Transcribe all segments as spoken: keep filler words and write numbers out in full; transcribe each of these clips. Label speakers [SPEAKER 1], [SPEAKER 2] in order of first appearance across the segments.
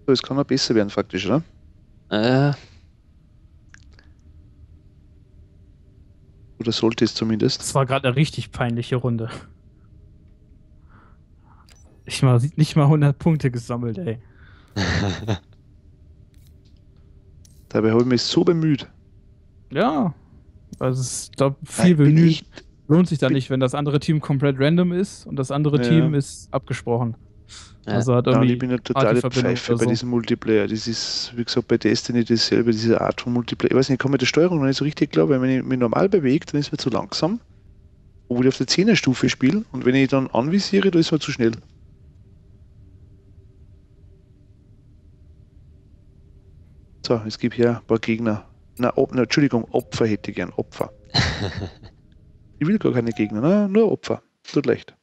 [SPEAKER 1] So, es kann noch besser werden faktisch, oder?
[SPEAKER 2] Äh,
[SPEAKER 1] Oder sollte es zumindest.
[SPEAKER 3] Das war gerade eine richtig peinliche Runde. Ich mal, nicht mal hundert Punkte gesammelt, ey.
[SPEAKER 1] Dabei habe ich mich so bemüht.
[SPEAKER 3] Ja. Also ich glaube, viel
[SPEAKER 1] Nein, bin
[SPEAKER 3] bemühen
[SPEAKER 1] ich-
[SPEAKER 3] lohnt sich da
[SPEAKER 1] bin-
[SPEAKER 3] nicht, wenn das andere Team komplett random ist und das andere
[SPEAKER 1] Ja.
[SPEAKER 3] Team ist abgesprochen.
[SPEAKER 2] Ja.
[SPEAKER 3] Also hat
[SPEAKER 1] Ja, und
[SPEAKER 3] irgendwie
[SPEAKER 1] ich bin eine
[SPEAKER 3] Art die
[SPEAKER 1] totale
[SPEAKER 3] Verbindung
[SPEAKER 1] Pfeife
[SPEAKER 3] oder
[SPEAKER 1] bei
[SPEAKER 3] so.
[SPEAKER 1] diesem Multiplayer. Das ist, wie gesagt, bei Destiny dasselbe, diese Art von Multiplayer. Ich weiß nicht, ich kann mit der Steuerung noch nicht so richtig klar, weil wenn ich mich normal bewege, dann ist mir zu langsam. Obwohl ich auf der zehner-Stufe spiele und wenn ich dann anvisiere, dann ist mir zu schnell. So, es gibt hier ein paar Gegner. Na, Op na, Entschuldigung, Opfer hätte ich gern. Opfer. Ich will gar keine Gegner, na, nur Opfer. Tut leicht.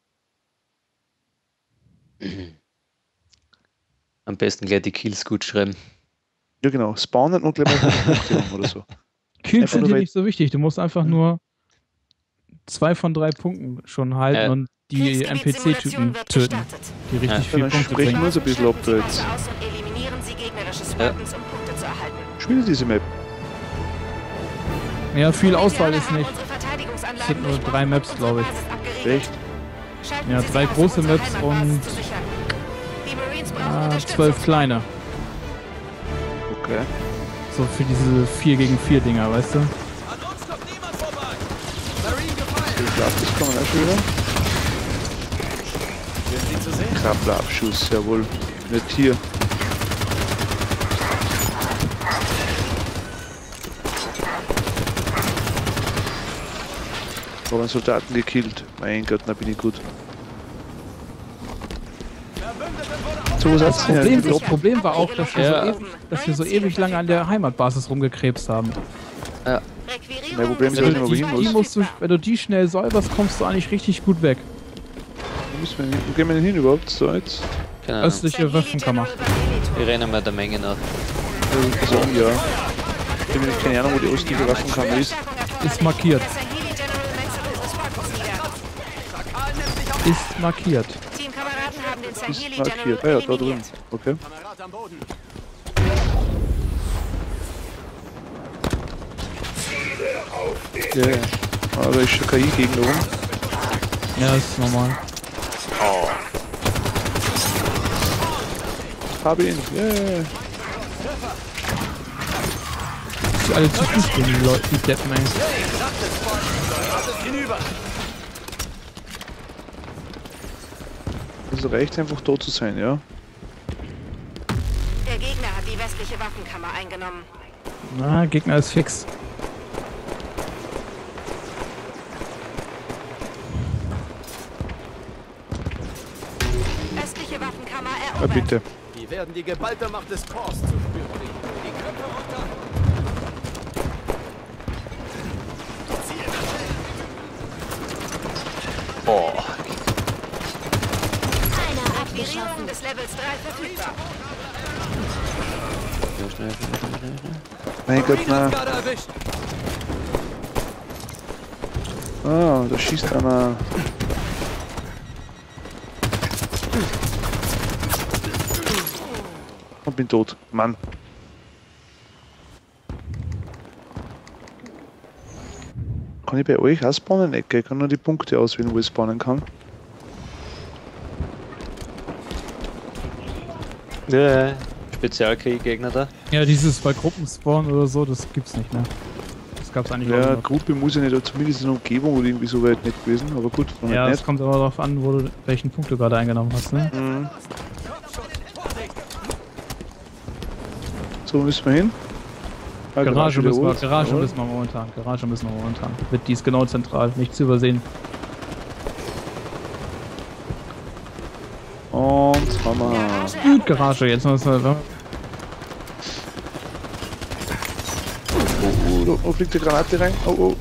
[SPEAKER 2] Am besten gleich die Kills gut schreiben.
[SPEAKER 1] Ja, genau. Spawnen und gleich mal Punkte haben oder so.
[SPEAKER 3] Kills
[SPEAKER 1] Einfach
[SPEAKER 3] sind
[SPEAKER 1] nur,
[SPEAKER 3] hier
[SPEAKER 1] weil-
[SPEAKER 3] nicht so wichtig. Du musst einfach nur zwei von drei Punkten schon halten
[SPEAKER 2] Ja.
[SPEAKER 3] und die N P C-Typen töten, die richtig
[SPEAKER 2] Ja.
[SPEAKER 1] Ja,
[SPEAKER 3] viel
[SPEAKER 1] dann
[SPEAKER 3] Punkte
[SPEAKER 1] sprechen
[SPEAKER 3] bringen.
[SPEAKER 1] wir uns ein bisschen ab da jetzt.
[SPEAKER 4] Aus und eliminieren Sie gegnerische
[SPEAKER 2] Ja.
[SPEAKER 4] Spartans, um Punkte zu erhalten.
[SPEAKER 1] Spiele diese Map.
[SPEAKER 3] Ja, viel Auswahl ist
[SPEAKER 4] haben
[SPEAKER 3] nicht.
[SPEAKER 4] unsere Verteidigungsanlagen
[SPEAKER 3] Es sind nur
[SPEAKER 4] durchbrochen
[SPEAKER 3] drei Maps,
[SPEAKER 4] und
[SPEAKER 3] glaube ich.
[SPEAKER 4] unsere Basis abgeriegelt.
[SPEAKER 1] Echt?
[SPEAKER 4] Schalten
[SPEAKER 3] Ja,
[SPEAKER 4] Sie
[SPEAKER 3] drei
[SPEAKER 4] sich auf,
[SPEAKER 3] große
[SPEAKER 4] unsere
[SPEAKER 3] Maps
[SPEAKER 4] Heimatbasis
[SPEAKER 3] und-
[SPEAKER 4] zu sichern. Die Marines brauchen
[SPEAKER 3] Ah,
[SPEAKER 4] Unterstützung.
[SPEAKER 3] zwölf kleine.
[SPEAKER 1] Okay.
[SPEAKER 3] So für diese vier gegen vier Dinger, weißt du?
[SPEAKER 5] An uns kommt niemand vorbei. Marine gefallen.
[SPEAKER 1] Ich glaube, das kann man auch schon wieder.
[SPEAKER 5] Sind Sie zu sehen?
[SPEAKER 1] Krabblerabschuss, jawohl. Nicht hier. Ich habe einen Soldaten gekillt. Mein Gott, da bin ich gut. So, was hat's denn?
[SPEAKER 3] Problem,
[SPEAKER 1] Ja,
[SPEAKER 3] das Problem war auch, dass wir,
[SPEAKER 2] Ja.
[SPEAKER 3] so ewig, dass wir so ewig lange an der Heimatbasis rumgekrebst haben.
[SPEAKER 4] Requirierung
[SPEAKER 1] Mein Problem ist
[SPEAKER 4] des
[SPEAKER 1] halt immer, wo ich
[SPEAKER 3] Die,
[SPEAKER 1] hin
[SPEAKER 3] die
[SPEAKER 1] muss.
[SPEAKER 3] musst du, wenn du die schnell säuberst, kommst du eigentlich richtig gut weg.
[SPEAKER 1] Wo müssen wir hin? Wo gehen wir denn hin überhaupt? So, jetzt.
[SPEAKER 2] Keine Ahnung.
[SPEAKER 3] Östliche Waffenkammer.
[SPEAKER 2] Wir rennen mal der Menge nach.
[SPEAKER 1] Also, ja. Ich habe nämlich keine Ahnung, wo die östliche Waffenkammer ist.
[SPEAKER 3] Ist markiert. Ist markiert.
[SPEAKER 4] Teamkameraden haben den
[SPEAKER 1] Ist
[SPEAKER 4] Saheli
[SPEAKER 1] markiert.
[SPEAKER 4] General
[SPEAKER 1] Ah ja, da drüben.
[SPEAKER 4] eliminiert.
[SPEAKER 1] Okay.
[SPEAKER 5] Kamerad am Boden.
[SPEAKER 1] Ja, ja. Ah, da ist schon K I-Gegner rum.
[SPEAKER 3] Ja, ist normal.
[SPEAKER 1] Hab ihn. Yeah.
[SPEAKER 3] Die alle zu Fuß gehen, die Leute, die Deppen, ey.
[SPEAKER 1] Also reicht einfach tot zu sein, ja?
[SPEAKER 4] Der Gegner hat die westliche Waffenkammer eingenommen.
[SPEAKER 3] Na, Gegner ist fix.
[SPEAKER 4] Östliche Waffenkammer
[SPEAKER 1] Ah,
[SPEAKER 4] erobert.
[SPEAKER 1] bitte.
[SPEAKER 5] Die werden die geballte Macht des Korps zu spüren kriegen. Die Köpfe runter.
[SPEAKER 2] Oh.
[SPEAKER 4] Aktivierung des Levels drei verfügbar.
[SPEAKER 2] Schnell, schnell, schnell, schnell, schnell, schnell.
[SPEAKER 1] Mein Gott, na.
[SPEAKER 5] Gerade erwischt.
[SPEAKER 1] Ah, da schießt einer. Und bin tot. Mann. Kann ich bei euch auch spawnen? Ecke? Ich kann nur die Punkte auswählen, wo ich spawnen kann.
[SPEAKER 2] Ja, Spezial-K I-Gegner da.
[SPEAKER 3] Ja, dieses bei Gruppenspawn oder so, das gibt's nicht mehr. Das gab's eigentlich
[SPEAKER 1] Ja,
[SPEAKER 3] auch noch.
[SPEAKER 1] Gruppe muss ja nicht, aber zumindest in der Umgebung oder irgendwie so weit nicht gewesen, aber gut, dann
[SPEAKER 3] Ja,
[SPEAKER 1] halt
[SPEAKER 3] es
[SPEAKER 1] nicht.
[SPEAKER 3] kommt aber darauf an, wo du welchen Punkt du gerade eingenommen hast, ne?
[SPEAKER 1] Mhm. So müssen wir hin. Ah,
[SPEAKER 3] Garage müssen wir,
[SPEAKER 1] wiederholt.
[SPEAKER 3] Garage
[SPEAKER 1] Jawohl.
[SPEAKER 3] müssen wir momentan, Garage müssen wir momentan. Wird dies genau zentral, nicht zu übersehen.
[SPEAKER 1] Und Mama.
[SPEAKER 4] Garage
[SPEAKER 3] Gut, Garage, jetzt müssen wir.
[SPEAKER 1] Oh, oh, da fliegt die Granate rein. Oh, oh.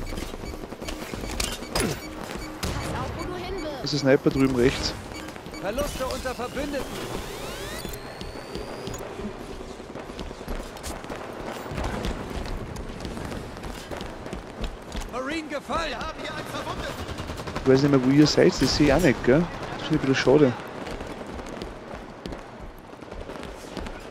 [SPEAKER 1] Das ist ein Sniper drüben rechts.
[SPEAKER 5] Verluste unter Verbündeten. Marine gefallen. Wir haben hier einen Verwundeten.
[SPEAKER 1] Ich weiß nicht mehr, wo ihr seid, das sehe ich auch nicht, gell? Das finde ich ein bisschen schade.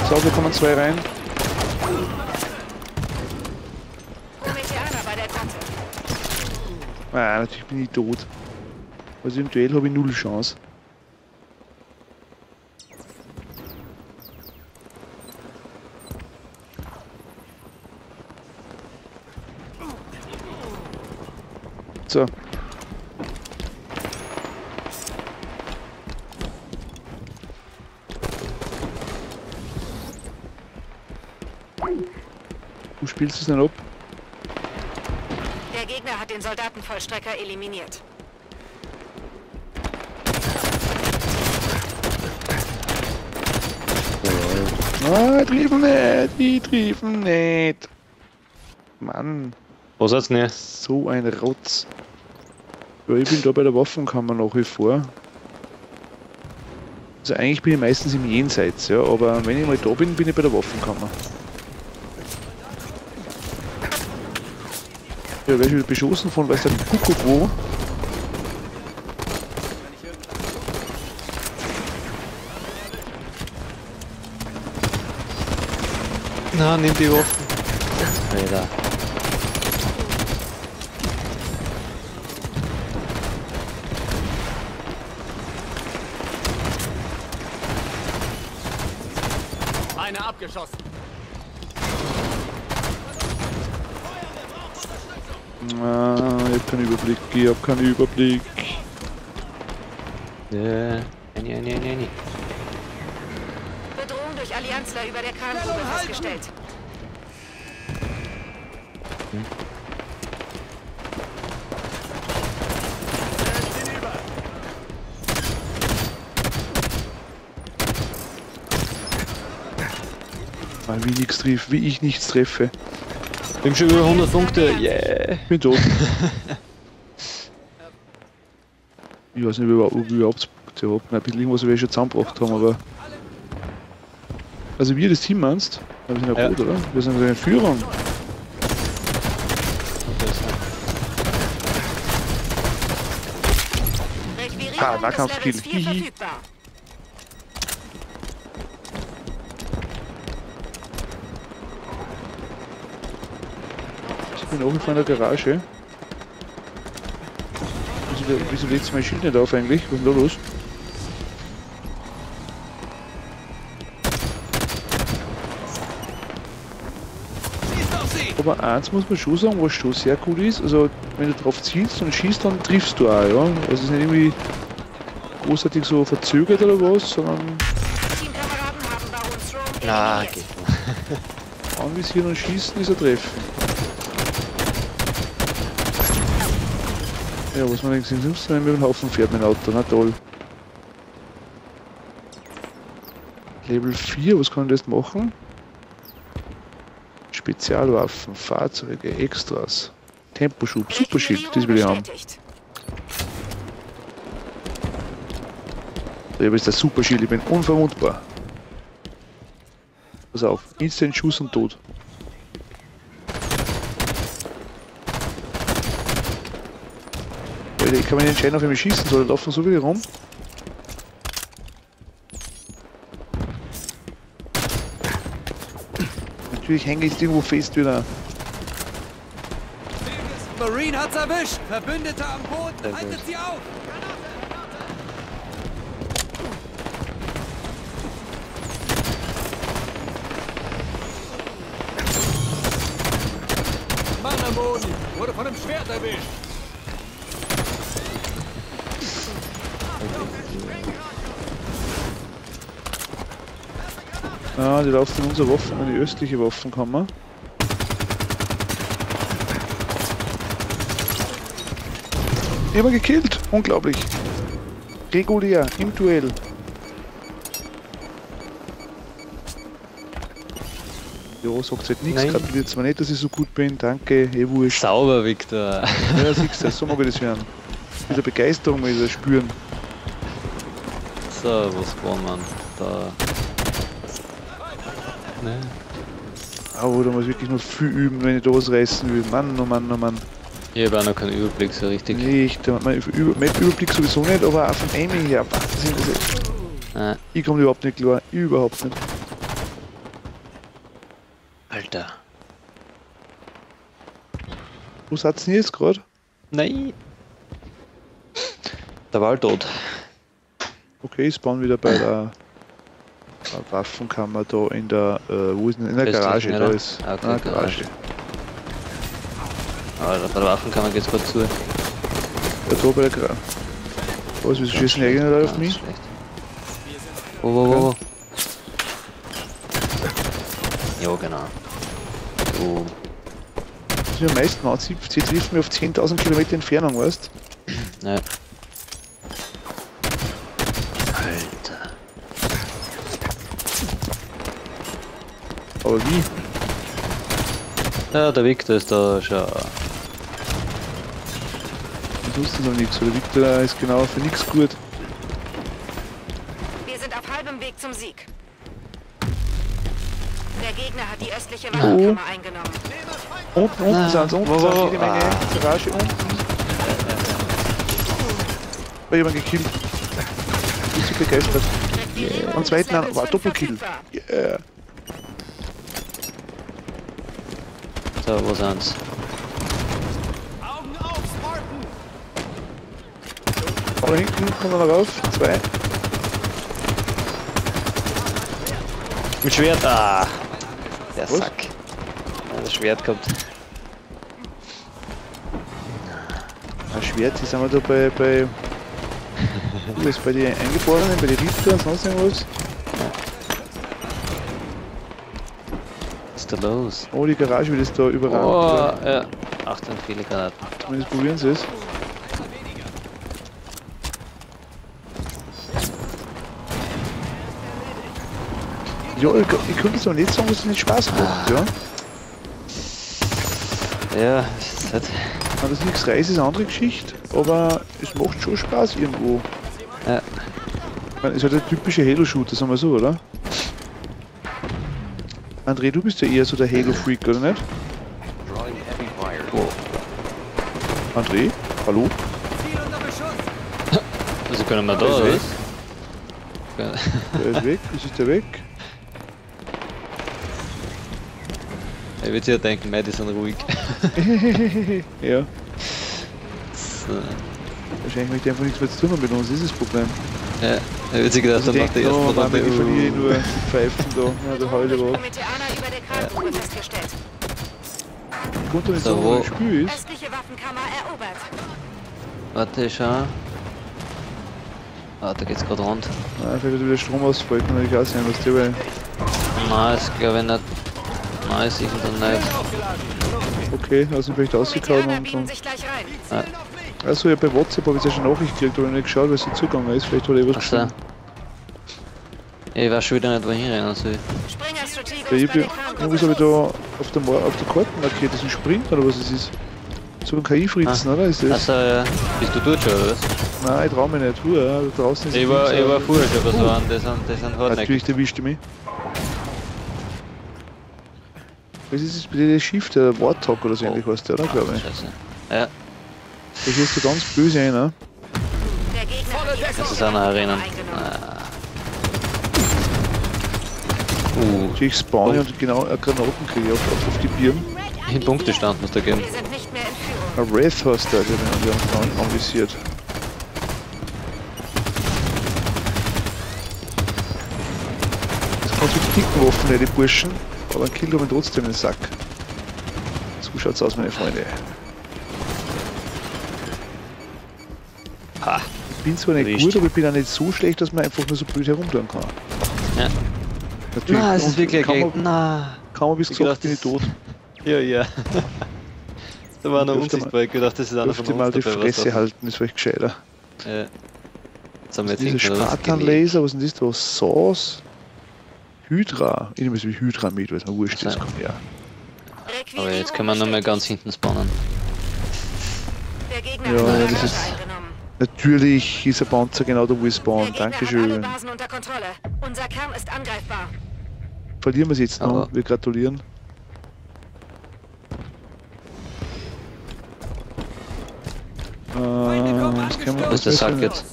[SPEAKER 1] So, da kommen zwei rein.
[SPEAKER 4] Prometheaner bei der Grotte.
[SPEAKER 1] Ah, natürlich bin ich tot. Also im Duell habe ich null Chance. So. Du spielst es nicht ab.
[SPEAKER 4] Der Gegner hat den Soldatenvollstrecker eliminiert.
[SPEAKER 1] Ah, triefen nicht, die triefen nicht. Mann,
[SPEAKER 2] Was hat's nicht?
[SPEAKER 1] so ein Rotz. Ja, ich bin da bei der Waffenkammer nach wie vor. Also eigentlich bin ich meistens im Jenseits, ja, aber wenn ich mal da bin, bin ich bei der Waffenkammer. Ja, werde ich wieder beschossen von weiß der Kuckuck wo.
[SPEAKER 2] Na, nimm die Waffen. Alter.
[SPEAKER 5] Einer abgeschossen.
[SPEAKER 1] Ah, ich hab keinen Überblick, ich hab keinen Überblick.
[SPEAKER 2] Ja, nee, nee, nee, nee.
[SPEAKER 4] Bedrohung durch Allianzler über der Krangrube festgestellt.
[SPEAKER 1] Ah, wie nichts trifft, wie ich nichts treffe.
[SPEAKER 2] Wir haben schon über hundert Punkte, yeah!
[SPEAKER 1] Ich bin tot. Ich weiß nicht, wie wir ob wir überhaupt Punkte haben. Ein bisschen irgendwas wir schon zusammengebracht haben, aber. Also wir das Team meinst? Wir sind ja
[SPEAKER 2] Ja.
[SPEAKER 1] gut, oder? Wir sind in Führung.
[SPEAKER 4] Requirierung
[SPEAKER 1] Ah,
[SPEAKER 4] des
[SPEAKER 1] Nahkampfskill.
[SPEAKER 4] Levels vier
[SPEAKER 1] Hihi.
[SPEAKER 4] verfügbar.
[SPEAKER 1] Ich bin auch in der Garage. Wieso, wieso lädt mein Schild nicht auf eigentlich? Was ist denn da los? Aber eins muss man schon sagen, was schon sehr cool ist. Also wenn du drauf zielst und schießt, dann triffst du auch, ja. Also es ist nicht irgendwie großartig so verzögert oder was, sondern
[SPEAKER 4] Teamkameraden haben Baron Strom
[SPEAKER 2] Na,
[SPEAKER 4] eliminiert.
[SPEAKER 2] geht mal.
[SPEAKER 1] anvisieren und schießen ist ein Treffen. Ja, was man denkt, sind sonst mit dem Haufen fährt mein Auto, na toll. Level vier, was kann ich jetzt machen? Spezialwaffen, Fahrzeuge, Extras, Temposchub, Superschild, das will ich haben.
[SPEAKER 4] Bestätigt.
[SPEAKER 1] Ich habe jetzt das Superschild, ich bin unverwundbar. Pass auf, Instant Schuss und Tod. Alter, ich kann mich nicht entscheiden, auf wen ich schießen soll, da laufen so viele rum. Natürlich hänge ich irgendwo fest wieder.
[SPEAKER 5] Marine hat's erwischt. Verbündete am Boden.
[SPEAKER 2] Sehr
[SPEAKER 5] Haltet
[SPEAKER 2] gut.
[SPEAKER 5] sie auf. Mann am Boden. Wurde von einem Schwert erwischt.
[SPEAKER 1] Ah, die laufen in unsere Waffen, in die östliche Waffenkammer. Immer gekillt, unglaublich. Regulär, im Duell. Ja, sagt halt nichts,
[SPEAKER 2] Nein.
[SPEAKER 1] gratuliert zwar nicht, dass ich so gut bin, danke, eh wurscht.
[SPEAKER 2] Sauber, Victor.
[SPEAKER 1] Ja, siehst du, so mag ich das hören. Wieder Begeisterung mal wieder spüren.
[SPEAKER 2] So, was war man? Da. Ne?
[SPEAKER 1] Aber da muss ich wirklich noch viel üben, wenn ich da was reißen will. Mann, oh Mann, oh Mann.
[SPEAKER 2] Ich habe auch noch keinen Überblick so richtig.
[SPEAKER 1] Nicht, mein Über- mein Überblick sowieso nicht, aber auch vom Aiming her, Wahnsinn. Also,
[SPEAKER 2] Ah,
[SPEAKER 1] ich komme überhaupt nicht klar, überhaupt nicht.
[SPEAKER 2] Alter.
[SPEAKER 1] Wo seid ihr jetzt gerade?
[SPEAKER 2] Nein. Der war tot.
[SPEAKER 1] Okay, ich spawn wieder bei der äh, Waffenkammer da in der, äh, wo ist denn, in der
[SPEAKER 2] Östlichen,
[SPEAKER 1] Garage, da
[SPEAKER 2] oder?
[SPEAKER 1] ist,
[SPEAKER 2] Ah, okay,
[SPEAKER 1] ah,
[SPEAKER 2] Garage.
[SPEAKER 1] Garage.
[SPEAKER 2] Aber bei der Waffenkammer geht's gerade zu.
[SPEAKER 1] Ja, da bei der Garage. Was, wieso schießen die eigenen Leute auf mich?
[SPEAKER 2] Schlecht. Wo, wo, wo, wo? Ja, genau. Oh.
[SPEAKER 1] Was mich am meisten anzieht, sie trifft mich auf zehntausend Kilometer Entfernung, weißt
[SPEAKER 2] Ja. Alter.
[SPEAKER 1] du? Aber wie?
[SPEAKER 2] Ja, der Victor ist da schon.
[SPEAKER 1] Das wusste noch nichts, der Victor ist genau für nichts gut.
[SPEAKER 4] Wir sind auf halbem Weg zum Sieg. Der Gegner hat die östliche
[SPEAKER 1] Oh.
[SPEAKER 4] Waffenkammer eingenommen.
[SPEAKER 1] Unten, unten
[SPEAKER 2] Ah,
[SPEAKER 1] sind sie, unten
[SPEAKER 2] wo, wo,
[SPEAKER 1] sind
[SPEAKER 2] wo?
[SPEAKER 1] jede Menge
[SPEAKER 2] Ah.
[SPEAKER 1] Garage unten. War jemand gekillt. Ich bin begeistert.
[SPEAKER 4] Requirierung
[SPEAKER 1] Und zweiten
[SPEAKER 4] Levels
[SPEAKER 1] an, war
[SPEAKER 4] fünf
[SPEAKER 1] Doppelkill.
[SPEAKER 4] verfügbar.
[SPEAKER 1] Yeah.
[SPEAKER 2] So, wo sind's?
[SPEAKER 5] Augen auf, Spartan!
[SPEAKER 1] Aber hinten kommt er noch rauf. Zwei.
[SPEAKER 2] Mit Schwert. Ah! Der
[SPEAKER 1] Was?
[SPEAKER 2] Sack. Ja, das Schwert gehabt.
[SPEAKER 1] Ein Schwert, die sind wir da bei. bei du bist bei den Eingeborenen, bei den Ritter und sonst irgendwas.
[SPEAKER 2] Was ist da los?
[SPEAKER 1] Oh, die Garage wird jetzt da überrannt.
[SPEAKER 2] Oh, ja. achtzehn viele Granaten.
[SPEAKER 1] Zumindest probieren sie es. Ja, ich, ich könnte es aber nicht sagen, dass es nicht Spaß macht, ja.
[SPEAKER 2] Ja, das ist halt.
[SPEAKER 1] Wenn das nichts reißt, ist eine andere Geschichte, aber es macht schon Spaß irgendwo.
[SPEAKER 2] Ja.
[SPEAKER 1] Ich meine, es ist halt der typische Halo-Shooter, sagen wir so, oder? André, du bist ja eher so der Halo-Freak, oder nicht? Oh. André? Hallo?
[SPEAKER 2] Also können wir da,
[SPEAKER 1] Der ist
[SPEAKER 2] oder?
[SPEAKER 1] weg.
[SPEAKER 2] was?
[SPEAKER 1] Der ist weg, ist ist der weg?
[SPEAKER 2] Ich würde ja denken, mei, die sind ruhig.
[SPEAKER 1] Ja,
[SPEAKER 2] So.
[SPEAKER 1] wahrscheinlich möchte ich einfach nichts mehr zu tun haben mit uns, das ist das Problem.
[SPEAKER 2] Ja, ich würde sich gedacht,
[SPEAKER 1] Also
[SPEAKER 2] dann
[SPEAKER 1] ich
[SPEAKER 2] macht der
[SPEAKER 1] denke,
[SPEAKER 2] erste
[SPEAKER 1] oh Mann,
[SPEAKER 2] Runde.
[SPEAKER 1] ich verliere
[SPEAKER 2] uh.
[SPEAKER 1] nur die Pfeifen da, ja, der Heule war.
[SPEAKER 4] Kommetaner über der Krankengrube festgestellt.
[SPEAKER 1] Ich konnte nicht
[SPEAKER 2] So,
[SPEAKER 1] sagen, wo
[SPEAKER 2] wo-
[SPEAKER 1] das Spiel ist.
[SPEAKER 4] Östliche Waffenkammer erobert.
[SPEAKER 2] Warte, ich schau. Ah, da geht's gerade rund.
[SPEAKER 1] Nein, vielleicht wird wieder Strom ausfallen, kann natürlich auch sein, was der will.
[SPEAKER 2] Nein, das glaube ich nicht. Nein, sicher dann nicht.
[SPEAKER 1] Okay, also vielleicht ausgehauen
[SPEAKER 4] Kommetaner
[SPEAKER 1] und
[SPEAKER 4] biegen
[SPEAKER 1] so.
[SPEAKER 4] sich gleich rein.
[SPEAKER 1] Also ja, bei WhatsApp habe ich jetzt schon eine Nachricht gekriegt, aber ich nicht geschaut, was sie zugegangen ist. Vielleicht hat er was
[SPEAKER 2] Achso.
[SPEAKER 1] geschrieben.
[SPEAKER 2] Ich weiß schon wieder nicht, wohin rennen soll.
[SPEAKER 4] Springer Strategos
[SPEAKER 1] Ja, ich
[SPEAKER 4] bei
[SPEAKER 1] hab
[SPEAKER 4] der
[SPEAKER 1] ja,
[SPEAKER 4] Krankengrube.
[SPEAKER 1] irgendwas habe ich da auf der, Mar- auf der Karte markiert, das ist ein Sprint oder was es ist. So ein K I-Fritzen, oder? Ist das?
[SPEAKER 2] Achso, ja. Bist du dort schon, oder was?
[SPEAKER 1] Nein, ich trau mich nicht. Huh, ja, draußen ist
[SPEAKER 2] Ich
[SPEAKER 1] ein
[SPEAKER 2] war,
[SPEAKER 1] Ding,
[SPEAKER 2] ich
[SPEAKER 1] so-
[SPEAKER 2] war vorher schon, was waren, die sind, die sind hart
[SPEAKER 1] Natürlich, der erwischte mich. Was ist das bei dir, der Schiff, der Warthog oder so ähnlich heißt der, oder? Glaube ich.
[SPEAKER 2] Scheiße. Ja,
[SPEAKER 1] Da gehst du ganz böse ein, ne?
[SPEAKER 4] Der Gegner hat die
[SPEAKER 2] das
[SPEAKER 4] östliche
[SPEAKER 2] ist auch noch erinnern.
[SPEAKER 4] Waffenkammer eingenommen.
[SPEAKER 2] Ah. Uh,
[SPEAKER 1] Ich spawne und genau eine Granaten kriege auf, auf, auf die Birnen.
[SPEAKER 2] in Punktestand muss da gehen.
[SPEAKER 4] Wir sind nicht mehr in Führung.
[SPEAKER 1] Ein Wraith hast du, den haben wir uns an- anvisiert. Das kannst du mit dicken Waffen, ne, die Burschen, aber ein Kill haben trotzdem den Sack. So schaut's aus, meine Freunde.
[SPEAKER 2] Ha.
[SPEAKER 1] Ich bin zwar nicht
[SPEAKER 2] Erwischt.
[SPEAKER 1] gut, aber ich bin auch nicht so schlecht, dass man einfach nur so blöd herumtun kann.
[SPEAKER 2] Ja.
[SPEAKER 1] Natürlich.
[SPEAKER 2] Na, es ist
[SPEAKER 1] und
[SPEAKER 2] wirklich
[SPEAKER 1] kann
[SPEAKER 2] ein
[SPEAKER 1] man,
[SPEAKER 2] Gegner. Na.
[SPEAKER 1] kann man bis
[SPEAKER 2] Ich
[SPEAKER 1] gesagt,
[SPEAKER 2] gedacht,
[SPEAKER 1] bin ich tot.
[SPEAKER 2] Ja, ja. Da war noch
[SPEAKER 1] Dürfte
[SPEAKER 2] unsichtbar, ich gedacht, das ist einer von
[SPEAKER 1] Dürfte
[SPEAKER 2] uns
[SPEAKER 1] mal die
[SPEAKER 2] dabei, was
[SPEAKER 1] Fresse
[SPEAKER 2] das-
[SPEAKER 1] halten, ist vielleicht gescheiter.
[SPEAKER 2] Ja. Jetzt haben wir
[SPEAKER 1] Was
[SPEAKER 2] jetzt
[SPEAKER 1] ist dieser
[SPEAKER 2] hinten was gelegt.
[SPEAKER 1] Spartan-Laser, was ist denn das da? Sauce? Hydra. Ich nehme es wie Hydra mit, weil es mir wurscht ist.
[SPEAKER 2] So.
[SPEAKER 1] Komm her.
[SPEAKER 2] Aber jetzt können wir nochmal ganz hinten spawnen.
[SPEAKER 4] Der Gegner
[SPEAKER 1] Ja,
[SPEAKER 4] hat die
[SPEAKER 1] das
[SPEAKER 4] Garage
[SPEAKER 1] ist-
[SPEAKER 4] eingenommen.
[SPEAKER 1] Natürlich ist der Panzer genau da, wo ich
[SPEAKER 4] Der
[SPEAKER 1] spawn.
[SPEAKER 4] Gegner hat alle
[SPEAKER 1] Dankeschön.
[SPEAKER 4] Basen unter Kontrolle. Unser Kern ist angreifbar.
[SPEAKER 1] Verlieren wir es jetzt noch.
[SPEAKER 2] Aber-
[SPEAKER 1] Wir gratulieren. Äh, was können wir
[SPEAKER 2] Wo ist der Sack jetzt?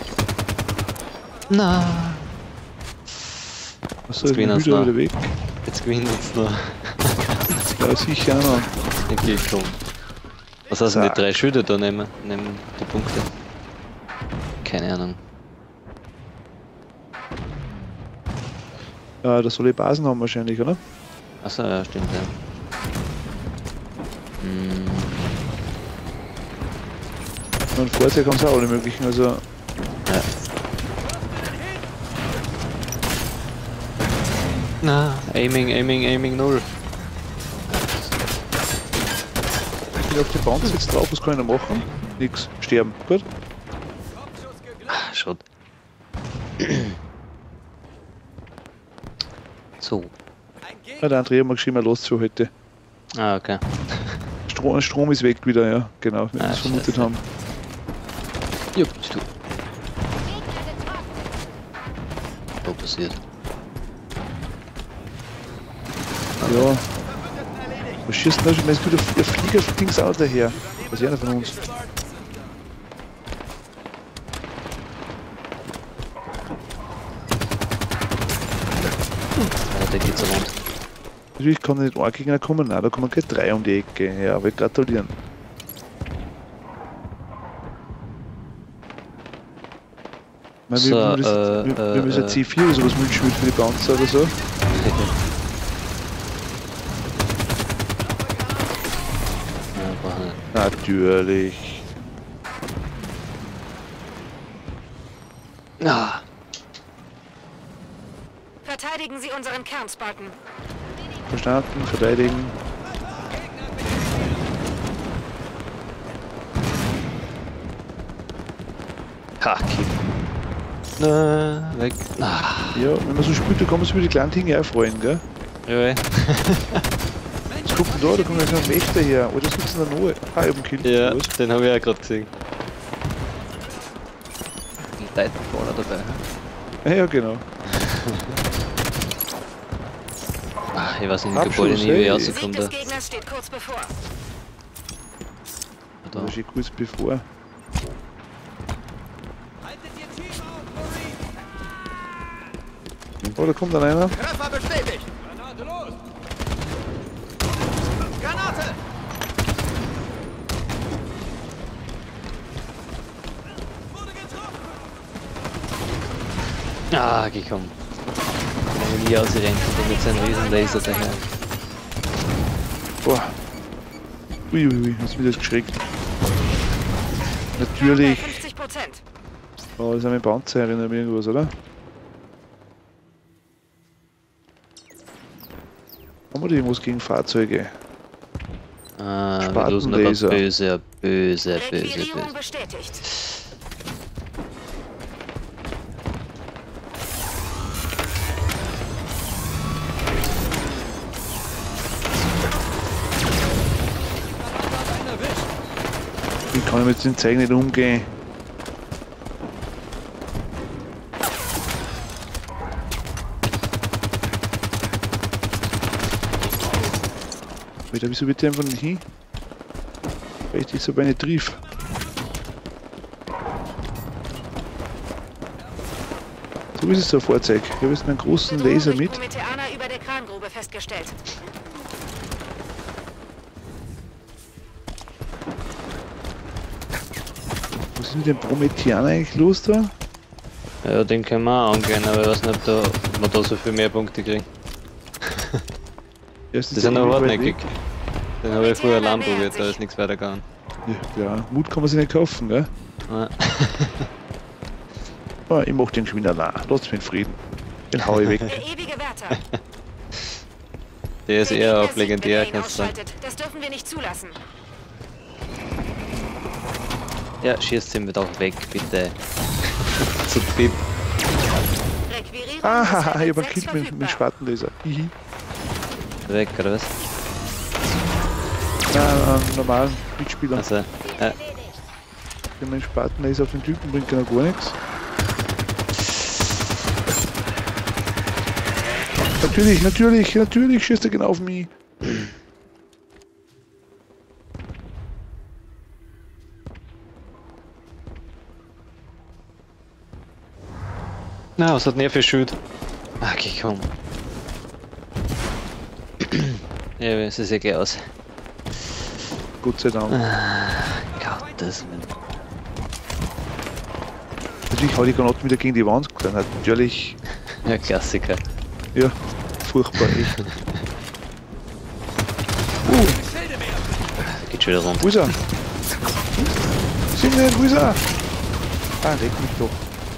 [SPEAKER 2] Na.
[SPEAKER 1] Achso, ist mein
[SPEAKER 2] Screen
[SPEAKER 1] Hydra
[SPEAKER 2] ist
[SPEAKER 1] wieder weg.
[SPEAKER 2] Jetzt Jetzt gewinnt uns noch.
[SPEAKER 1] Ja, sicher noch.
[SPEAKER 2] Okay, komm. Was heißt denn die
[SPEAKER 1] Zack.
[SPEAKER 2] drei Schilder da nehmen? Nehmen die Punkte? Keine Ahnung.
[SPEAKER 1] Ja, das soll die Basen haben wahrscheinlich, oder?
[SPEAKER 2] Achso, ja, stimmt, ja. Hm,
[SPEAKER 1] Und Fahrzeug haben sie auch alle möglichen, also
[SPEAKER 2] ja. Na, Aiming, Aiming, Aiming null.
[SPEAKER 1] ich bin auf die Bounce jetzt drauf, was kann ich noch machen? Nix, sterben, gut?
[SPEAKER 2] Ah, Schrott. So.
[SPEAKER 1] Ja, der Andrea hat mir geschrieben, er lässt für heute.
[SPEAKER 2] Ah, okay.
[SPEAKER 1] Strom, Strom ist weg wieder, ja, genau, wie wir
[SPEAKER 2] Ah,
[SPEAKER 1] es vermutet
[SPEAKER 2] scheiße.
[SPEAKER 1] haben.
[SPEAKER 2] Jupp, bist du. So passiert.
[SPEAKER 1] Ja. Was schießt denn da schon? Wenn es wieder der Flieger fliegt auch daher. Was ist einer von uns?
[SPEAKER 2] Ja, der geht's rund.
[SPEAKER 1] Natürlich kann nicht ein Gegner kommen, nein, da kommen gleich drei um die Ecke. Ja, aber gratulieren. Ich meine,
[SPEAKER 2] So,
[SPEAKER 1] wir, wir,
[SPEAKER 2] äh,
[SPEAKER 1] wir, wir
[SPEAKER 2] äh,
[SPEAKER 1] müssen
[SPEAKER 2] äh.
[SPEAKER 1] C vier oder sowas wünschen mit für die Bouncer oder so.
[SPEAKER 2] Ja, brauchen wir.
[SPEAKER 1] Natürlich.
[SPEAKER 2] Ah,
[SPEAKER 4] Verteidigen Sie unseren Kern, Spartan.
[SPEAKER 1] Verstanden, verteidigen.
[SPEAKER 2] ha, kick. Na, weg. Ah,
[SPEAKER 1] Ja, wenn man so spielt, da kann man sich über die kleinen Dinge auch freuen, gell?
[SPEAKER 2] ja, ey.
[SPEAKER 1] Was kommt denn da? Da kommt ja so ein Wächter her. Oder sitzt in der Noe? Ah, ich hab einen Kill.
[SPEAKER 2] Ja,
[SPEAKER 1] Was?
[SPEAKER 2] den habe ich ja gerade gesehen. Die Titanfaller dabei.
[SPEAKER 1] Ja, ja, genau.
[SPEAKER 2] Ah, ich weiß nicht, die
[SPEAKER 1] Abschuss,
[SPEAKER 2] Gebäude nie, wie
[SPEAKER 1] hey.
[SPEAKER 2] ich
[SPEAKER 4] Sieg
[SPEAKER 2] rauskomme
[SPEAKER 4] des
[SPEAKER 2] da.
[SPEAKER 4] Gegners steht kurz bevor.
[SPEAKER 2] da.
[SPEAKER 1] Das ist eh kurz bevor.
[SPEAKER 5] Haltet ihr Team auf, Marine!
[SPEAKER 1] Oh, da kommt dann einer.
[SPEAKER 5] Treffer bestätigt! Granate los! Granate! Wurde getroffen!
[SPEAKER 2] Ah, gekommen. Wenn er nie ausrennt und mit seinem riesen Laser daher.
[SPEAKER 1] Boah. Uiuiui, hast du mich das geschreckt. Natürlich.
[SPEAKER 4] fünfzig Prozent.
[SPEAKER 1] Oh, das ist ein Panzer erinnert mich irgendwas, oder? Haben wir da irgendwas gegen Fahrzeuge?
[SPEAKER 2] Ah, wir losen aber
[SPEAKER 1] Spatenlaser.
[SPEAKER 2] böse, böse, böse,
[SPEAKER 4] Requirierung
[SPEAKER 2] böse.
[SPEAKER 4] bestätigt.
[SPEAKER 1] Wie kann ich mit den Zeigen nicht umgehen? Alter, wieso wird der einfach nicht hin? Weil ich dich so bei nicht triff. So ist es so ein Fahrzeug. Ich habe jetzt meinen großen
[SPEAKER 4] Bedrohung
[SPEAKER 1] Laser
[SPEAKER 4] durch
[SPEAKER 1] mit.
[SPEAKER 4] Prometheaner über der Krangrube festgestellt.
[SPEAKER 1] Was ist mit dem Prometheaner eigentlich los da?
[SPEAKER 2] Ja, den können wir auch angehen, aber ich weiß nicht, ob, da, ob wir da so viel mehr Punkte kriegen.
[SPEAKER 1] Erstens
[SPEAKER 2] Die sind
[SPEAKER 1] der
[SPEAKER 2] noch
[SPEAKER 1] ewig weit
[SPEAKER 2] hartnäckig.
[SPEAKER 1] weg.
[SPEAKER 2] Den habe ich vorher allein probiert, da ist nichts weitergegangen.
[SPEAKER 1] Ja, ja, Mut kann man sich nicht kaufen, gell?
[SPEAKER 2] Ja.
[SPEAKER 1] Ah, ich mach den schon wieder nah. Lass mich in Frieden. Den hau ich weg.
[SPEAKER 4] Der ewige Wärter.
[SPEAKER 2] Der ist
[SPEAKER 4] Der
[SPEAKER 2] eher
[SPEAKER 4] Gegner
[SPEAKER 2] auf
[SPEAKER 4] siegt,
[SPEAKER 2] legendär,
[SPEAKER 4] wenn er ihn
[SPEAKER 2] kannst du sagen.
[SPEAKER 4] ausschaltet. Das dürfen wir nicht zulassen.
[SPEAKER 2] Ja, schießt ihn doch weg, bitte. Zu Pip.
[SPEAKER 4] Requirierung
[SPEAKER 1] Ah,
[SPEAKER 4] ist
[SPEAKER 1] haha, ich
[SPEAKER 4] seit
[SPEAKER 1] hab einen
[SPEAKER 4] sechs
[SPEAKER 1] Kill mit, mit
[SPEAKER 4] verfügbar.
[SPEAKER 1] Spatenlaser. Hihi.
[SPEAKER 2] Weg, oder was?
[SPEAKER 1] Nein, einen normalen Mitspieler.
[SPEAKER 2] Also, ja.
[SPEAKER 1] Wenn mein Spatenlaser auf den Typen bringt, kann er gar nichts. Natürlich, natürlich, natürlich schießt er genau auf mich.
[SPEAKER 2] Na, was hat denn er für Schild? Ah, okay, komm. Ja, es ist ja gleich aus.
[SPEAKER 1] Gott sei Dank.
[SPEAKER 2] Gottes Willen.
[SPEAKER 1] Natürlich habe die Granaten wieder gegen die Wand geknallt. Natürlich,
[SPEAKER 2] Ja, Klassiker.
[SPEAKER 1] ja, furchtbar, echt.
[SPEAKER 2] Geht schon wieder rum.
[SPEAKER 1] Wo ist er? Sinnen, wo ist er? Ah, leg mich doch.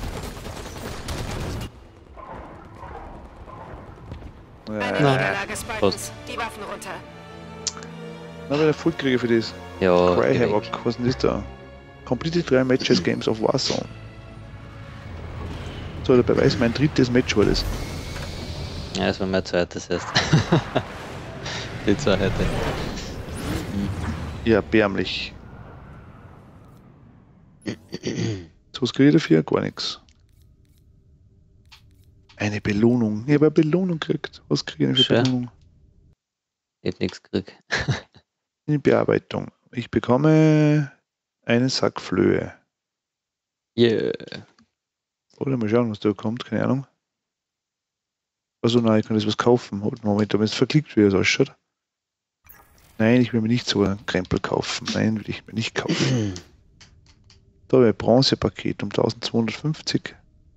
[SPEAKER 4] Eine
[SPEAKER 1] Äh,
[SPEAKER 4] Niederlage Spartans. Die Waffen runter.
[SPEAKER 1] na, weil der Vollkrieger für das.
[SPEAKER 2] Ja,
[SPEAKER 1] Cry
[SPEAKER 2] geh weg.
[SPEAKER 1] Havoc, was ist denn das da? Completed drei Matches Games of Warzone. So, der Beweis, mein drittes Match war das.
[SPEAKER 2] Ja, das war mein zweites erst. Die zwei heute.
[SPEAKER 1] Ja, erbärmlich. So, was kriege ich dafür? Gar nichts. Eine Belohnung. Ich habe eine Belohnung gekriegt. Was kriege ich denn für
[SPEAKER 2] Schön.
[SPEAKER 1] Belohnung?
[SPEAKER 2] Ich hab nichts gekriegt.
[SPEAKER 1] In Bearbeitung. Ich bekomme einen Sack Flöhe.
[SPEAKER 2] Yeah.
[SPEAKER 1] Oder mal schauen, was da kommt. Keine Ahnung. Also nein, ich kann das was kaufen. Halt, Moment, wenn es verklickt, wie das ausschaut. Nein, ich will mir nicht so einen Krempel kaufen. Nein, will ich mir nicht kaufen. Da habe ich ein Bronzepaket um eintausendzweihundertfünfzig.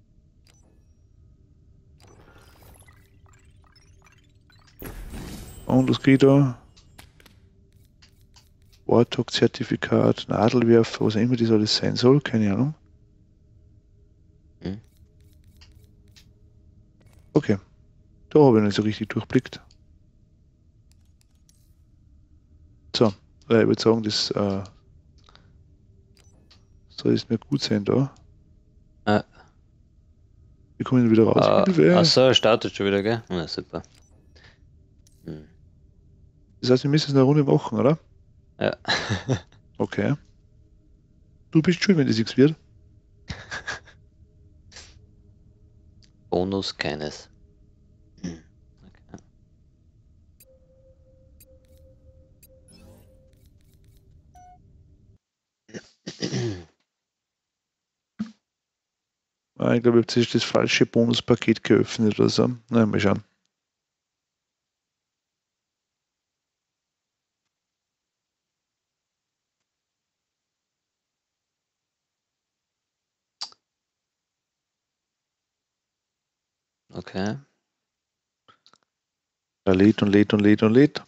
[SPEAKER 1] Und was kriege ich da? Warthog-Zertifikat, Nadelwerfer, was auch immer das alles sein soll, keine Ahnung.
[SPEAKER 2] Hm.
[SPEAKER 1] Okay, da habe ich nicht so richtig durchblickt. So, äh, ich würde sagen, das äh, soll es mir gut sein da.
[SPEAKER 2] Ah.
[SPEAKER 1] Wir kommen wieder raus.
[SPEAKER 2] Ah,
[SPEAKER 1] Hilfe.
[SPEAKER 2] achso, startet schon wieder, gell? Na super. Hm.
[SPEAKER 1] Das heißt, wir müssen es eine Runde machen, oder?
[SPEAKER 2] Ja.
[SPEAKER 1] Okay. Du bist schuld, wenn das nichts wird.
[SPEAKER 2] Bonus keines. Hm. Okay.
[SPEAKER 1] Ah, ich glaube, ich habe jetzt das falsche Bonuspaket geöffnet oder so. Na, mal schauen.
[SPEAKER 2] Okay.
[SPEAKER 1] Er lädt und lädt und lädt und lädt.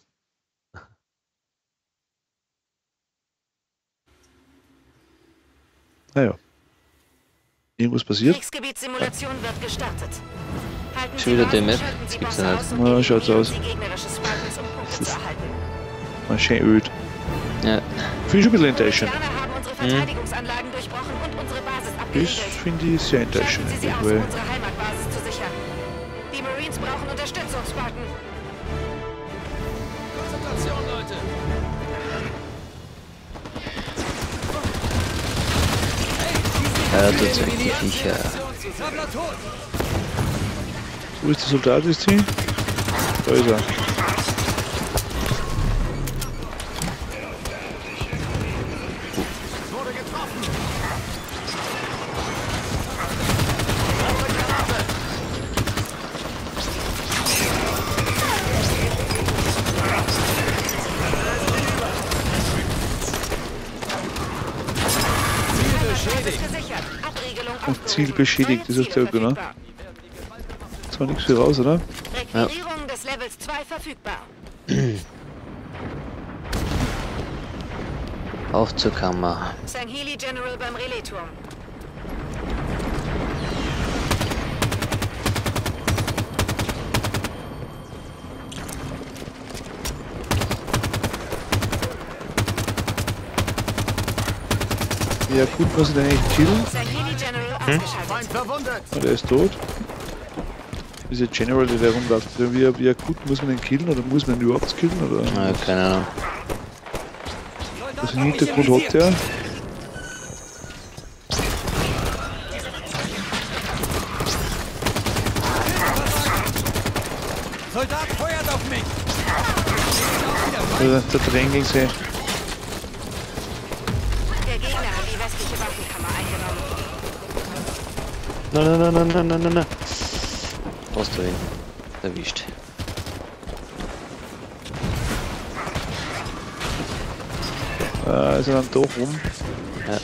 [SPEAKER 1] Naja. Irgendwas passiert?
[SPEAKER 4] Kriegsgebietssimulation wird gestartet. Halten
[SPEAKER 2] Schon wieder
[SPEAKER 4] Sie
[SPEAKER 2] die
[SPEAKER 4] Basen,
[SPEAKER 2] Map?
[SPEAKER 4] schalten
[SPEAKER 2] Das
[SPEAKER 4] Sie
[SPEAKER 2] gibt's
[SPEAKER 4] Bosse
[SPEAKER 2] ja
[SPEAKER 4] aus
[SPEAKER 2] nicht.
[SPEAKER 4] und
[SPEAKER 1] Ja, schaut's
[SPEAKER 4] eliminieren
[SPEAKER 1] aus.
[SPEAKER 4] Sie gegnerische Spartans, um Punkte zu erhalten.
[SPEAKER 1] Mal schön öd.
[SPEAKER 2] Ja.
[SPEAKER 1] Finde ich schon ein bisschen enttäuschend.
[SPEAKER 4] Indianer haben unsere Verteidigungsanlagen durchbrochen und unsere Basis
[SPEAKER 1] Das
[SPEAKER 4] abgeriegelt.
[SPEAKER 1] finde ich sehr enttäuschend.
[SPEAKER 4] Schalten Sie sie aus,
[SPEAKER 1] Weil
[SPEAKER 4] um unsere Heimatbasis zu sichern. Die Marines brauchen Unterstützung, Spartan.
[SPEAKER 5] Konzentration, Leute!
[SPEAKER 2] Ja, tatsächlich die Viecher.
[SPEAKER 5] Sammler tot!
[SPEAKER 1] wo ist der Soldat? Ist sie? Da ist er.
[SPEAKER 5] Wurde getroffen!
[SPEAKER 4] Basis gesichert. Abriegelung
[SPEAKER 1] Und Ziel
[SPEAKER 4] aufgerufen.
[SPEAKER 1] beschädigt. Das
[SPEAKER 4] Neues
[SPEAKER 1] ist
[SPEAKER 4] Ziel
[SPEAKER 1] der, genau.
[SPEAKER 4] verfügbar.
[SPEAKER 1] Zwar nichts für raus, oder?
[SPEAKER 4] Requirierung des Levels zwei verfügbar.
[SPEAKER 2] Auf zur Kammer.
[SPEAKER 4] Sangheli General beim Relaisturm.
[SPEAKER 1] Ja gut, muss ich den eigentlich killen?
[SPEAKER 4] Sangheli General ausgeschaltet.
[SPEAKER 5] Feind verwundet!
[SPEAKER 1] Ah, der ist tot. Dieser General, der da rumläuft, wie, wie akut muss man den killen oder muss man ihn überhaupt killen? Oder?
[SPEAKER 2] Ja, keine Ahnung.
[SPEAKER 1] Was im Hintergrund hat der?
[SPEAKER 5] Soldat feuert auf mich!
[SPEAKER 1] Oder der Drängeln sie.
[SPEAKER 4] Der Gegner hat die westliche Waffenkammer eingenommen.
[SPEAKER 2] Nein, nein, nein, nein, nein, nein, nein, nein. Hast du ihn erwischt.
[SPEAKER 1] Ah, ist er dann doch rum.
[SPEAKER 2] Ja.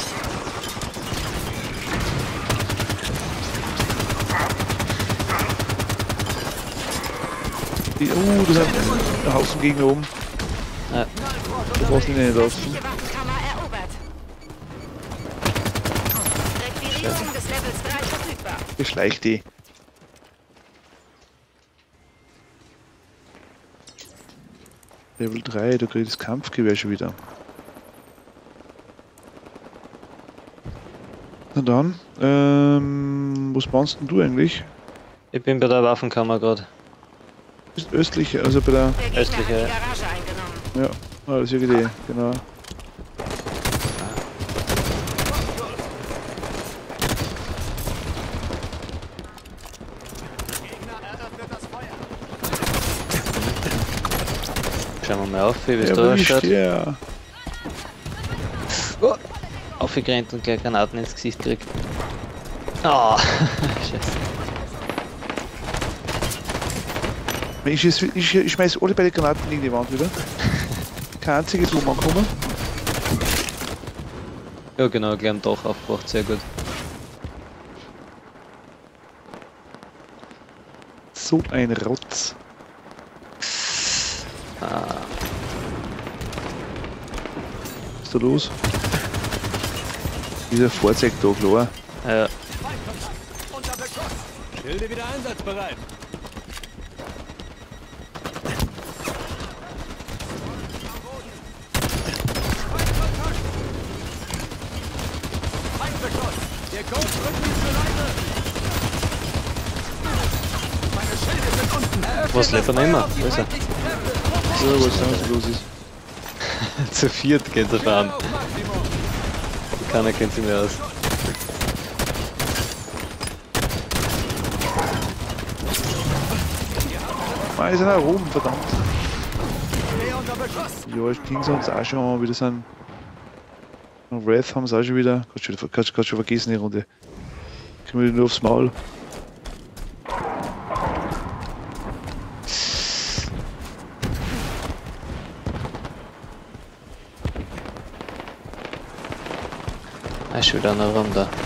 [SPEAKER 1] Die, uh, da sind ein Haufen Gegner oben.
[SPEAKER 2] Ja.
[SPEAKER 1] Du brauchst ihn nicht lassen.
[SPEAKER 4] Östliche Waffenkammer erobert. Requirierung des Levels drei verfügbar.
[SPEAKER 1] Beschleicht die. Level drei, da krieg ich das Kampfgewehr schon wieder. Na dann, ähm, was meinst denn du eigentlich?
[SPEAKER 2] Ich bin bei der Waffenkammer gerade.
[SPEAKER 1] Ist östlich, also bei der,
[SPEAKER 4] Der Gegner
[SPEAKER 2] Östliche,
[SPEAKER 4] hat
[SPEAKER 2] ja.
[SPEAKER 4] die Garage eingenommen.
[SPEAKER 1] ja, ah, das ist ja Idee, genau.
[SPEAKER 2] Schauen wir mal auf, wie es
[SPEAKER 1] Ja,
[SPEAKER 2] da
[SPEAKER 1] erwischt,
[SPEAKER 2] ausschaut.
[SPEAKER 1] ja.
[SPEAKER 2] Oh, aufgerannt und gleich Granaten ins Gesicht gekriegt. Ah, scheiße.
[SPEAKER 1] Ich, schieß, ich, ich schmeiß alle beide Granaten gegen die Wand wieder. Kein einziges Zoom ankommen.
[SPEAKER 2] Ja genau, gleich am Dach aufgebracht, sehr gut.
[SPEAKER 1] So ein Rotz.
[SPEAKER 2] Ah,
[SPEAKER 1] Was ist da los? Dieser Fahrzeug da, klar.
[SPEAKER 2] ja,
[SPEAKER 5] Unter Beschuss. Schilde wieder einsatzbereit. Feindbeschuss. Der Ghost rückt mich zur Seite. Meine Schilde sind unten.
[SPEAKER 2] was lebt er nicht mehr? Wo ist er?
[SPEAKER 1] So, was da was los ist.
[SPEAKER 2] Zu viert geht er fahren.
[SPEAKER 5] Auf Maximum.
[SPEAKER 2] Keiner kennt sich mehr aus.
[SPEAKER 1] Ah, die sind auch oben, verdammt.
[SPEAKER 5] Mehr unter Beschuss.
[SPEAKER 1] Ja, es ging sonst auch schon, aber wieder sind. Und Wrath haben sie auch schon wieder. Kannst schon, kannst, kannst schon vergessen die Runde. Kriegen wir die nur aufs Maul.
[SPEAKER 2] Ah, ist schon wieder einer rum da.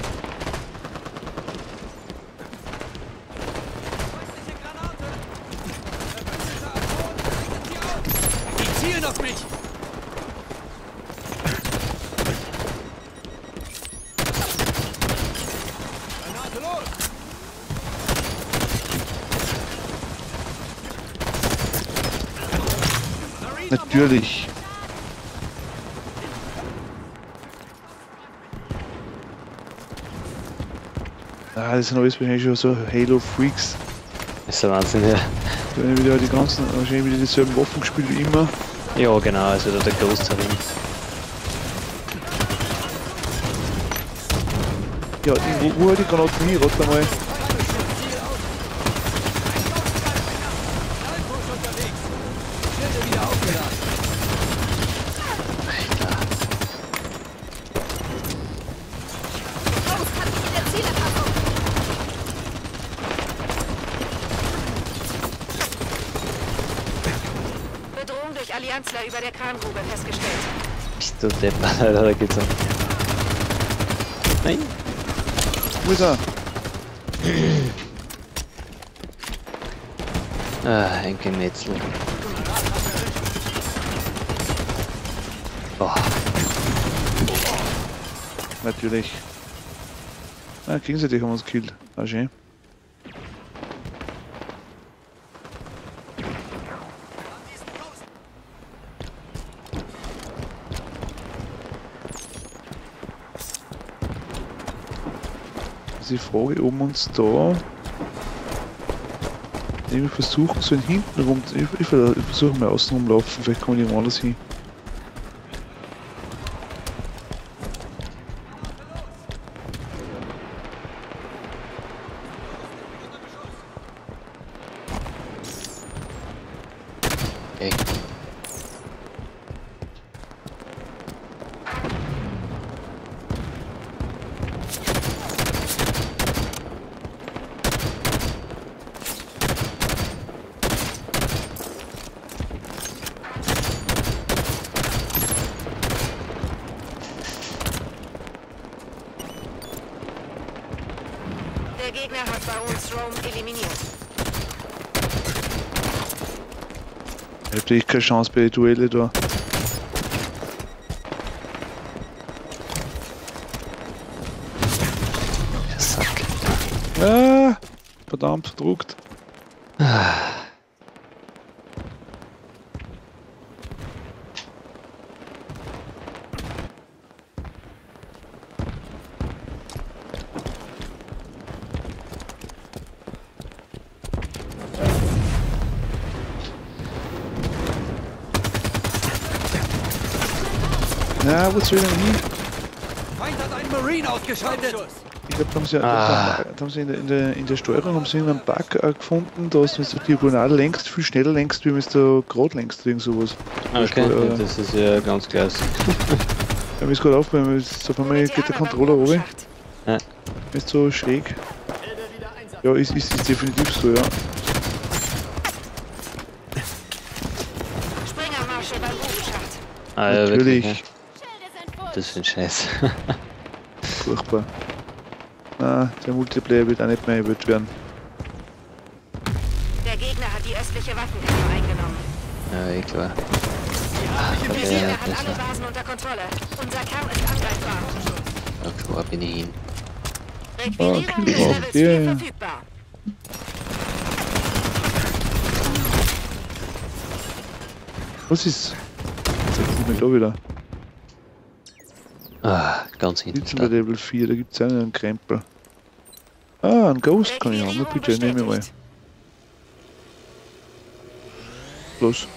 [SPEAKER 5] Die zielen auf mich. Granate los.
[SPEAKER 1] Natürlich. Ah, das sind alles wahrscheinlich schon so Halo-Freaks.
[SPEAKER 2] Das ist der Wahnsinn, ja.
[SPEAKER 1] Da haben wieder die ganzen, wahrscheinlich wieder dieselben Waffen gespielt wie immer.
[SPEAKER 2] Ja genau, also da der Ghost herum.
[SPEAKER 1] Ja, die, wo, wo hat die Granaten hin? Rat mal.
[SPEAKER 5] Alpha unterwegs. Schilde wieder aufgeladen.
[SPEAKER 4] Ghost hat mich in der Zielerfassung. Bedrohung durch Allianzler über der Krangrube festgestellt.
[SPEAKER 2] Bist du deppert, Alter, da geht's um. Nein!
[SPEAKER 1] Wo ist er?
[SPEAKER 2] Ah, ein Gemetzel. Boah,
[SPEAKER 1] Natürlich. Ah, gegenseitig haben wir uns gekillt. Ah, schön. Also die Frage, ob wir uns da irgendwie versuchen sollen hinten rum. Ich, ich, ich versuche mal außen rumlaufen, vielleicht kommen die irgendwo anders hin.
[SPEAKER 2] ey.
[SPEAKER 4] Gegner hat Barons Rome eliminiert.
[SPEAKER 1] Ich hab echt keine Chance bei den Duelle da.
[SPEAKER 2] Der Sack.
[SPEAKER 1] Ah, verdammt verdruckt. Ja, wo soll ich denn hin?
[SPEAKER 5] Feind hat einen Marine ausgeschaltet.
[SPEAKER 1] Ich glaube, da haben sie,
[SPEAKER 2] Ah.
[SPEAKER 1] da haben sie in, der, in, der, in der Steuerung haben sie einen Bug äh, gefunden, dass du so diagonal längst, viel schneller längst, wie wenn du gerade längst oder irgend sowas.
[SPEAKER 2] Okay,
[SPEAKER 1] Steuer-
[SPEAKER 2] ja, das ist ja ganz klasse.
[SPEAKER 1] Wenn wir es gerade aufbauen, wenn es auf einmal geht der Controller runter,
[SPEAKER 2] Ja.
[SPEAKER 1] ist so schräg.
[SPEAKER 5] Elbe wieder Einsatz.
[SPEAKER 1] Ja, ist, ist, ist definitiv so, ja.
[SPEAKER 4] Springermarsche beim Bogenschacht.
[SPEAKER 2] Ah, ja,
[SPEAKER 1] Natürlich,
[SPEAKER 2] wirklich, ja. Das ist ein Scheiß.
[SPEAKER 1] furchtbar. Na, der Multiplayer wird auch nicht mehr erwähnt werden.
[SPEAKER 4] Der Gegner hat die östliche Waffenkammer eingenommen.
[SPEAKER 2] Ja, eh klar.
[SPEAKER 4] Der
[SPEAKER 2] Okay,
[SPEAKER 4] Gegner
[SPEAKER 2] ja,
[SPEAKER 4] hat alle
[SPEAKER 2] besser.
[SPEAKER 4] Basen unter Kontrolle. Unser Kern ist angreifbar.
[SPEAKER 2] Ja, klar bin ich hin.
[SPEAKER 4] Requirierung
[SPEAKER 1] Ah,
[SPEAKER 4] des
[SPEAKER 1] Kill
[SPEAKER 4] Levels
[SPEAKER 1] drauf,
[SPEAKER 4] vier
[SPEAKER 1] yeah.
[SPEAKER 4] verfügbar.
[SPEAKER 1] Was ist? Jetzt sind wir da wieder.
[SPEAKER 2] Ah, ganz hinten
[SPEAKER 1] Sitzen bei
[SPEAKER 2] statt.
[SPEAKER 1] Level vier, da gibt es einen Krempel. Ah, einen Ghost kann ich haben, na
[SPEAKER 4] Requirierung
[SPEAKER 1] bitte, nehme ich mal.
[SPEAKER 4] bestätigt.
[SPEAKER 1] Los.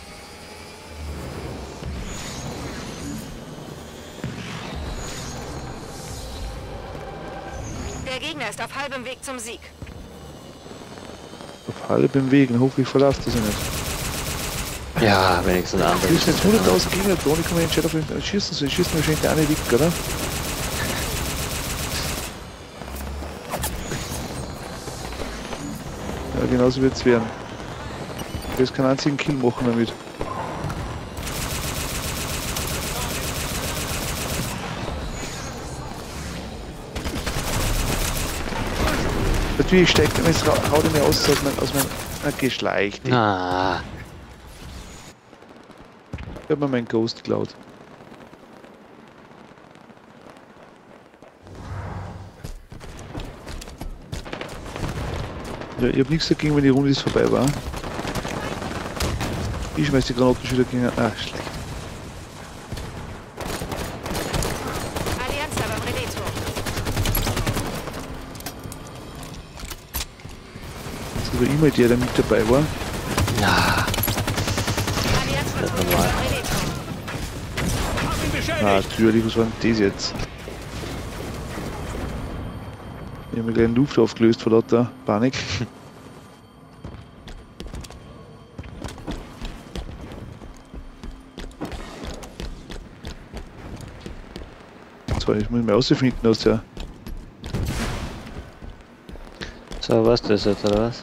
[SPEAKER 4] Der Gegner ist auf halbem Weg zum Sieg.
[SPEAKER 1] Auf halbem Weg, dann hoffe ich verlasse das ja nicht.
[SPEAKER 2] Ja, wenigstens ein
[SPEAKER 1] Du
[SPEAKER 2] anderes.
[SPEAKER 1] bist jetzt hunderttausend Gegner da und ich kann mich entscheiden, auf den schießen soll. Schießen wahrscheinlich der eine weg, oder? Ja, genauso wird es werden. Ich will jetzt keinen einzigen Kill machen damit. Natürlich steigt er, jetzt haut er mir aus, aus meinem, aus meinem na, geschleicht.
[SPEAKER 2] Ah,
[SPEAKER 1] Ich hab mir meinen Ghost geklaut. Ja, ich hab nichts dagegen, wenn die Runde ist vorbei war. Ich schmeiß die Granaten schon wieder gegen. Ah, schlecht.
[SPEAKER 4] Allianz beim Reléturm.
[SPEAKER 1] Das war immer der, der mit dabei war.
[SPEAKER 2] na,
[SPEAKER 4] Allianz
[SPEAKER 2] Das ist
[SPEAKER 4] beim
[SPEAKER 2] normal.
[SPEAKER 4] Reléturm.
[SPEAKER 5] Hab ihn beschädigt.
[SPEAKER 1] Ah, natürlich, was war denn das jetzt? Ich hab mir gleich in Luft aufgelöst vor lauter Panik. So, ich muss mich rausfinden aus der.
[SPEAKER 2] so, was das jetzt, oder was?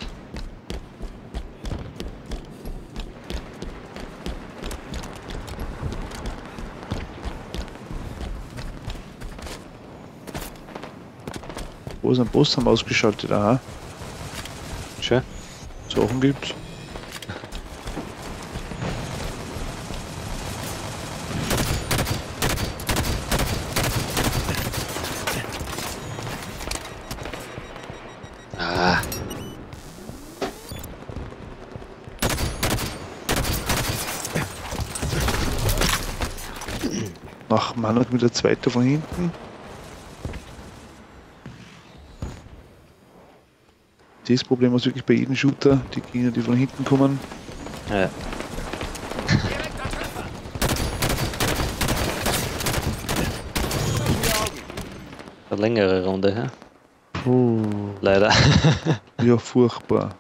[SPEAKER 1] Wo ist ein Boss haben ausgeschaltet? Aha,
[SPEAKER 2] Schön.
[SPEAKER 1] Sachen gibt's.
[SPEAKER 2] Ah,
[SPEAKER 1] Ach Mann, hat mir der zweite von hinten. Das Problem ist wirklich bei jedem Shooter, die Gegner, die von hinten kommen.
[SPEAKER 2] ja.
[SPEAKER 5] Direkter Treffer.
[SPEAKER 2] Eine längere Runde, ja?
[SPEAKER 1] Puh.
[SPEAKER 2] Leider.
[SPEAKER 1] Ja, furchtbar.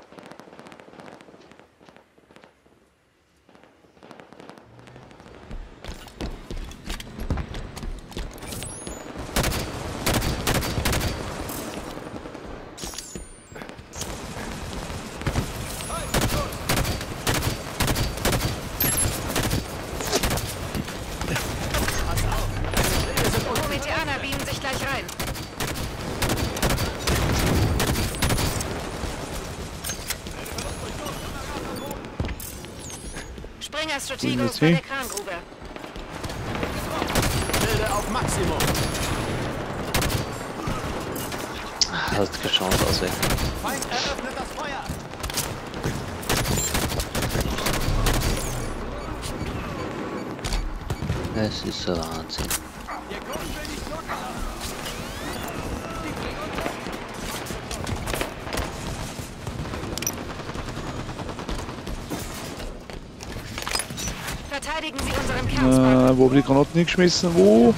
[SPEAKER 4] Prometheaner beamen sich gleich rein. Strategos bei der Krangrube.
[SPEAKER 5] Schilde auf Maximum.
[SPEAKER 2] Hast keine Chance auswählen.
[SPEAKER 5] Feind eröffnet das Feuer.
[SPEAKER 2] Es ist so Wahnsinn.
[SPEAKER 5] Der Grund will nicht locker lassen.
[SPEAKER 4] Verteidigen Sie unseren Kernspot.
[SPEAKER 1] Äh, wo habe ich die Granaten hingeschmissen? Wo?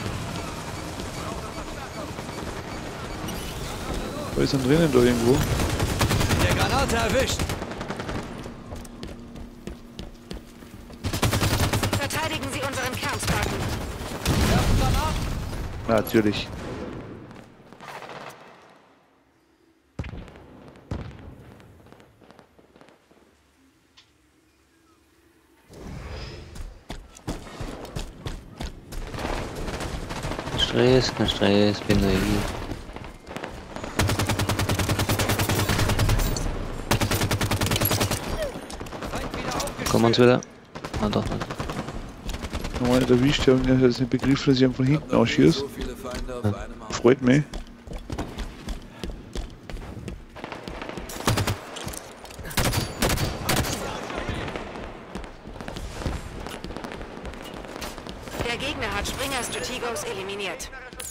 [SPEAKER 1] Wo ist denn drinnen da irgendwo?
[SPEAKER 5] Der Granate erwischt.
[SPEAKER 4] Verteidigen Sie unseren Kernspot.
[SPEAKER 5] Werfen Granaten.
[SPEAKER 1] Natürlich.
[SPEAKER 2] Kein Stress, kein Stress, bin naiv. Kommen wir uns wieder? Ah, doch nicht.
[SPEAKER 1] Nochmal nicht erwischt, ich habe jetzt nicht begriffen, dass ich ihn von hinten ausschieße.
[SPEAKER 5] So viele Feinde auf einem Haufen.
[SPEAKER 1] Freut mich.
[SPEAKER 4] Der Gegner hat Springer Strategos eliminiert.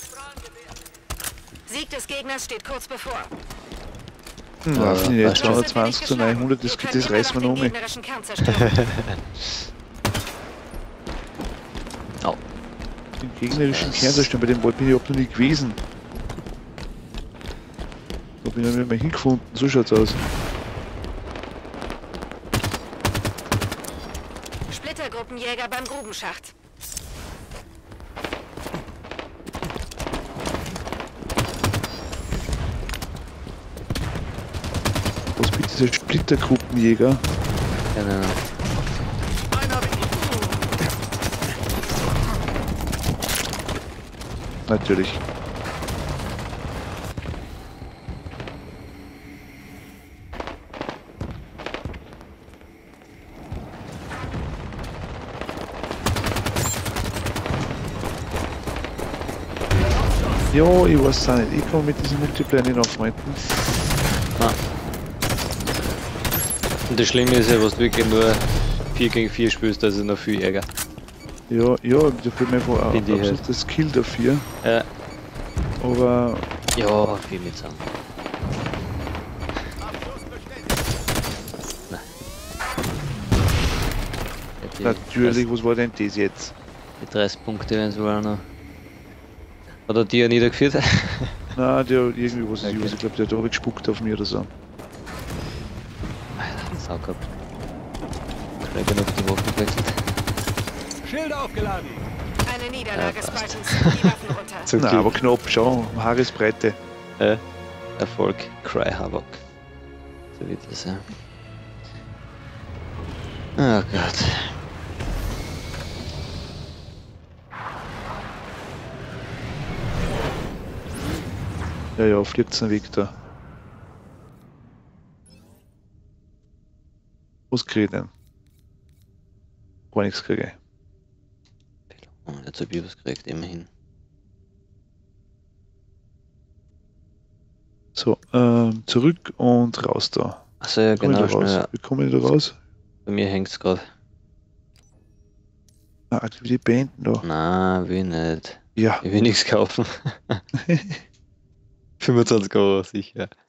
[SPEAKER 4] Sieg des Gegners steht kurz bevor.
[SPEAKER 1] Hm, Waffen die jetzt
[SPEAKER 2] passt schon.
[SPEAKER 1] zweihundertzwanzig zu neunhundert, das, das reißen wir noch um.
[SPEAKER 4] Den gegnerischen Kern zerstören.
[SPEAKER 2] Au.
[SPEAKER 1] Den gegnerischen Kern zerstören, bei dem Wald bin ich auch noch nie gewesen. Da bin ich nicht mehr hingefunden, so schaut's aus.
[SPEAKER 4] Splittergruppenjäger beim Grubenschacht.
[SPEAKER 1] Was bitte dieser Splittergruppenjäger?
[SPEAKER 2] Keine Ahnung.
[SPEAKER 1] Natürlich. Ja, ich weiß auch nicht. Ich kann mit diesem Multiplayer nicht aufreden.
[SPEAKER 2] Ah. Und das Schlimme ist ja, was du wirklich nur vier gegen vier spielst, das ist noch viel Ärger.
[SPEAKER 1] Ja, ja, da fehlt mir einfach
[SPEAKER 2] Finde ich
[SPEAKER 1] absolut das Skill dafür.
[SPEAKER 2] Ja,
[SPEAKER 1] Aber
[SPEAKER 2] ja, viel mit zusammen. Nein. Ja, die-
[SPEAKER 1] natürlich, was war denn das jetzt?
[SPEAKER 2] Die dreißig Punkte werden es wohl auch noch. Hat er die ja niedergeführt?
[SPEAKER 1] Na, der hat irgendwie was,
[SPEAKER 2] Okay.
[SPEAKER 1] okay. Ich glaube, der hat da gespuckt auf mich oder so.
[SPEAKER 2] Sau gehabt. Schnell genug die Waffen gewechselt.
[SPEAKER 5] Schilde aufgeladen.
[SPEAKER 4] Eine Niederlage,
[SPEAKER 2] Ja, passt.
[SPEAKER 4] Spartans. Die Waffen runter.
[SPEAKER 2] Zum
[SPEAKER 1] Na,
[SPEAKER 2] Glück.
[SPEAKER 1] aber knapp, schau, Haaresbreite.
[SPEAKER 2] Äh, Erfolg, Cry Havoc. So wird das ja. Oh Gott.
[SPEAKER 1] Ja, ja, fliegt's einen Weg da. Was krieg ich denn? Gar nichts kriege ich.
[SPEAKER 2] Oh, jetzt hab ich was gekriegt, immerhin.
[SPEAKER 1] So, ähm, zurück und raus da.
[SPEAKER 2] Achso, ja,
[SPEAKER 1] Wie komme
[SPEAKER 2] genau,
[SPEAKER 1] ich da raus?
[SPEAKER 2] schnell.
[SPEAKER 1] Wie komme ich da raus?
[SPEAKER 2] Bei mir hängt's gerade.
[SPEAKER 1] Ah, Aktivität beenden da.
[SPEAKER 2] Na, will nicht.
[SPEAKER 1] Ja,
[SPEAKER 2] Ich will nichts kaufen. fünfundzwanzig Euro sicher.